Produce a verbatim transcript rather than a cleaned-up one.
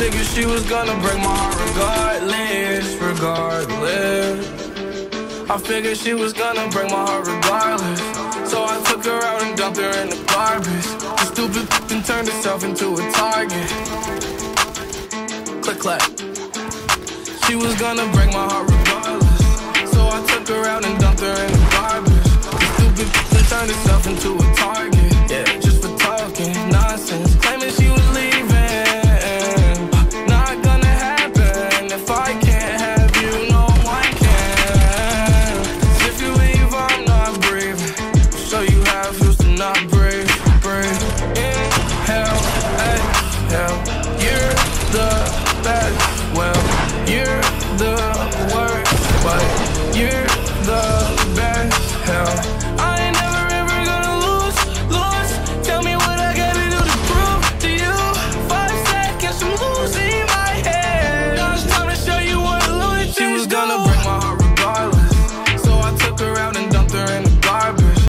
figured she was gonna break my heart regardless, regardless. I figured she was gonna break my heart regardless. So I took her out and dumped her in the garbage. The stupid f***ing turned herself into a target. Click clack. She was gonna break my heart regardless. So I took her out and dumped her in the garbage. The stupid f***ing turned herself into a target.